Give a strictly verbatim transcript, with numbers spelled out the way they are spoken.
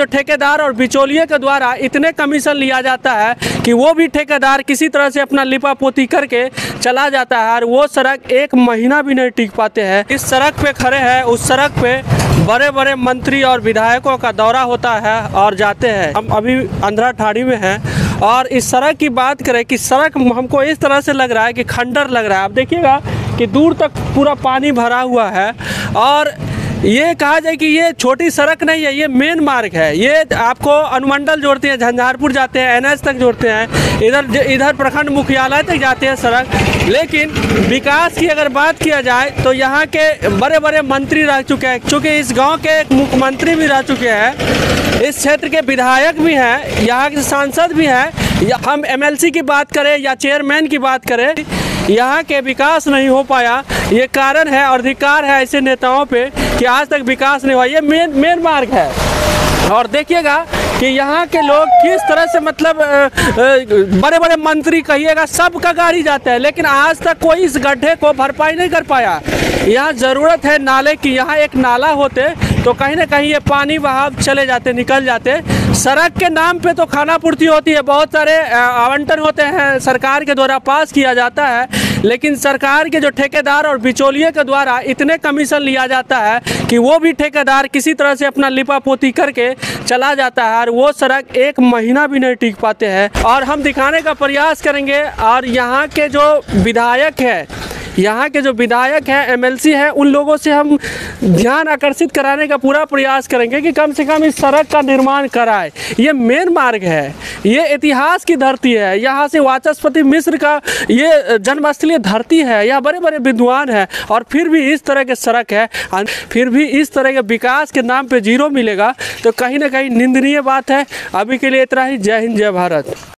जो ठेकेदार और बिचौलिए के द्वारा इतने कमीशन लिया जाता है कि वो भी ठेकेदार किसी तरह से अपना लिपापोती करके चला जाता है और वो सड़क एक महीना भी नहीं टिक पाते हैं। इस सड़क पे खड़े हैं, उस सड़क पे बड़े बड़े मंत्री और विधायकों का दौरा होता है और जाते हैं। हम अभी अंधरा ठाड़ी में हैं और इस सड़क की बात करें कि सड़क हमको इस तरह से लग रहा है कि खंडर लग रहा है। आप देखिएगा कि दूर तक पूरा पानी भरा हुआ है और ये कहा जाए कि ये छोटी सड़क नहीं है, ये मेन मार्ग है। ये आपको अनुमंडल जोड़ते हैं, झंझारपुर जाते हैं, एनएच तक जोड़ते हैं, इधर इधर प्रखंड मुख्यालय तक जाते हैं सड़क। लेकिन विकास की अगर बात किया जाए तो यहाँ के बड़े बड़े मंत्री रह चुके हैं, चूँकि इस गांव के एक मुख्यमंत्री भी रह चुके हैं, इस क्षेत्र के विधायक भी हैं, यहाँ के सांसद भी हैं। या हम एमएलसी की बात करें या चेयरमैन की बात करें, यहाँ के विकास नहीं हो पाया। ये कारण है और अधिकार है ऐसे नेताओं पे कि आज तक विकास नहीं हुआ। ये मेन मेन मार्ग है और देखिएगा कि यहाँ के लोग किस तरह से मतलब बड़े बड़े मंत्री कहिएगा सबका गाड़ी जाता है, लेकिन आज तक कोई इस गड्ढे को भरपाई नहीं कर पाया। यहाँ ज़रूरत है नाले की, यहाँ एक नाला होते तो कहीं ना कहीं ये पानी बहाव चले जाते, निकल जाते। सड़क के नाम पे तो खाना पूर्ति होती है, बहुत सारे आवंटन होते हैं, सरकार के द्वारा पास किया जाता है, लेकिन सरकार के जो ठेकेदार और बिचौलिए के द्वारा इतने कमीशन लिया जाता है कि वो भी ठेकेदार किसी तरह से अपना लिपापोती करके चला जाता है और वो सड़क एक महीना भी नहीं टिक पाते हैं। और हम दिखाने का प्रयास करेंगे और यहाँ के जो विधायक है यहाँ के जो विधायक हैं, एमएलसी हैं, उन लोगों से हम ध्यान आकर्षित कराने का पूरा प्रयास करेंगे कि कम से कम इस सड़क का निर्माण कराए। ये मेन मार्ग है, ये इतिहास की धरती है, यहाँ से वाचस्पति मिश्र का ये जन्मस्थलीय धरती है, यहाँ बड़े बड़े विद्वान हैं और फिर भी इस तरह के सड़क है, फिर भी इस तरह के विकास के नाम पे जीरो मिलेगा तो कहीं ना कहीं निंदनीय बात है। अभी के लिए इतना ही। जय हिंद, जय भारत।